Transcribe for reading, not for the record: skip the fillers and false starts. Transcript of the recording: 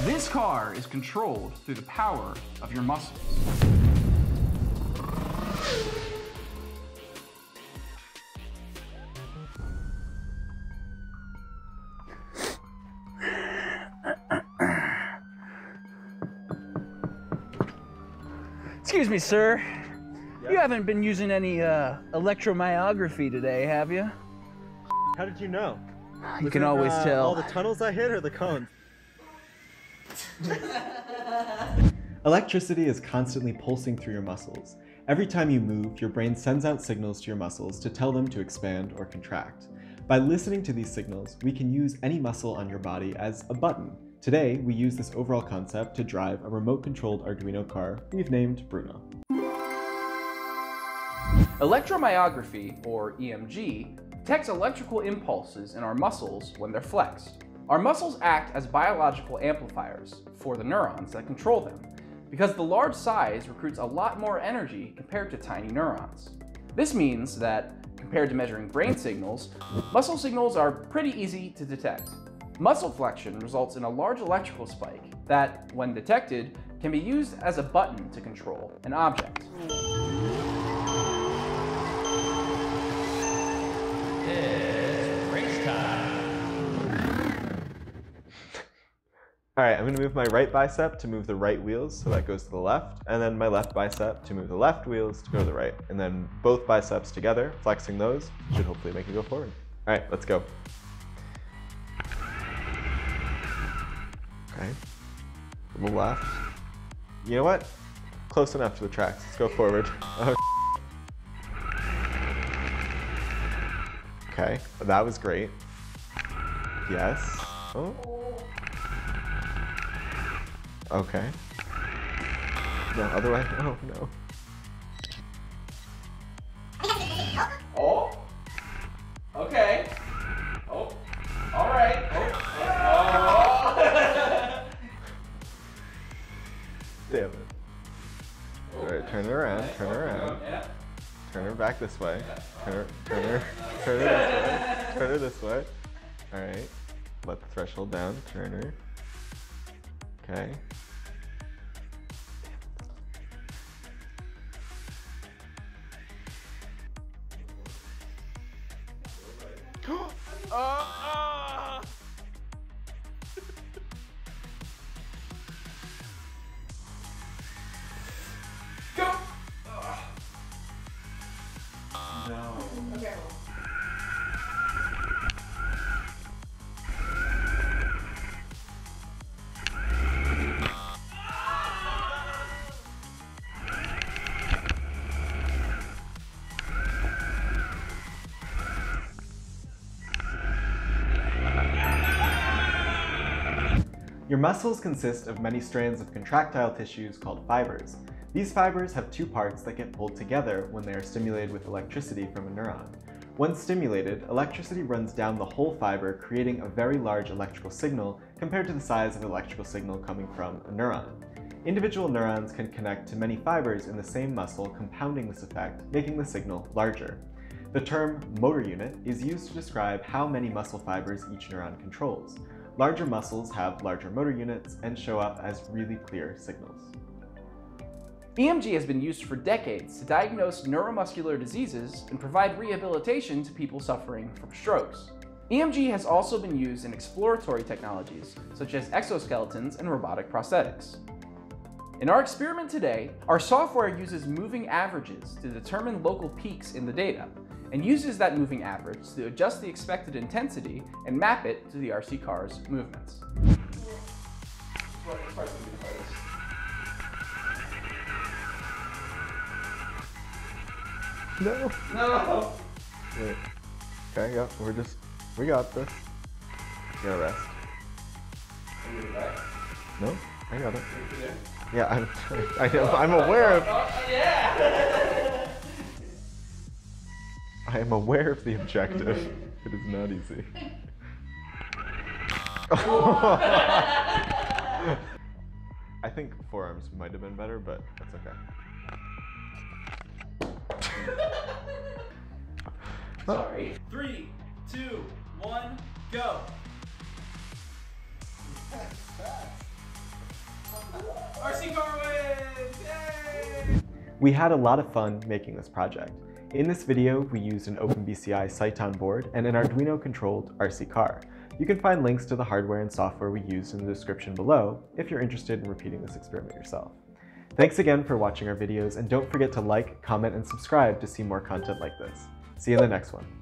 This car is controlled through the power of your muscles. Excuse me, sir. Yeah? You haven't been using any electromyography today, have you? How did you know? You can always tell. All the tunnels I hit or the cones? Electricity is constantly pulsing through your muscles. Every time you move, your brain sends out signals to your muscles to tell them to expand or contract. By listening to these signals, we can use any muscle on your body as a button. Today, we use this overall concept to drive a remote-controlled Arduino car we've named Bruno. Electromyography, or EMG, detects electrical impulses in our muscles when they're flexed. Our muscles act as biological amplifiers for the neurons that control them, because the large size recruits a lot more energy compared to tiny neurons. This means that, compared to measuring brain signals, muscle signals are pretty easy to detect. Muscle flexion results in a large electrical spike that, when detected, can be used as a button to control an object. It's race time. All right, I'm gonna move my right bicep to move the right wheels, so that goes to the left, and then my left bicep to move the left wheels to go to the right. And then both biceps together, flexing those, should hopefully make it go forward. All right, let's go. Okay, from the left. You know what? Close enough to the tracks, let's go forward. Oh, okay, that was great. Yes. Oh. Okay. No, other way. Oh, no. Oh. Okay. Oh. All right. Oh. Damn it. All right, turn her around, turn her around. Yeah. Turn her back this way. Turn her this way. Turn her this way. All right. Let the threshold down, turn her. Okay. Go. No. Okay. Your muscles consist of many strands of contractile tissues called fibers. These fibers have two parts that get pulled together when they are stimulated with electricity from a neuron. When stimulated, electricity runs down the whole fiber, creating a very large electrical signal compared to the size of an electrical signal coming from a neuron. Individual neurons can connect to many fibers in the same muscle, compounding this effect, making the signal larger. The term motor unit is used to describe how many muscle fibers each neuron controls. Larger muscles have larger motor units and show up as really clear signals. EMG has been used for decades to diagnose neuromuscular diseases and provide rehabilitation to people suffering from strokes. EMG has also been used in exploratory technologies, such as exoskeletons and robotic prosthetics. In our experiment today, our software uses moving averages to determine local peaks in the data, and uses that moving average to adjust the expected intensity and map it to the RC car's movements. No. No! Wait. Okay, yeah, we got this. You gotta rest. No, I got it. Yeah, I'm aware of. Yeah! I am aware of the objective. It is not easy. I think forearms might have been better, but that's okay. Sorry. 3, 2, 1, go! RC car wins! Yay! We had a lot of fun making this project. In this video, we used an openbci Cyton board and an Arduino-controlled RC car. You can find links to the hardware and software we used in the description below if you're interested in repeating this experiment yourself. Thanks again for watching our videos, and don't forget to like, comment, and subscribe to see more content like this. See you in the next one.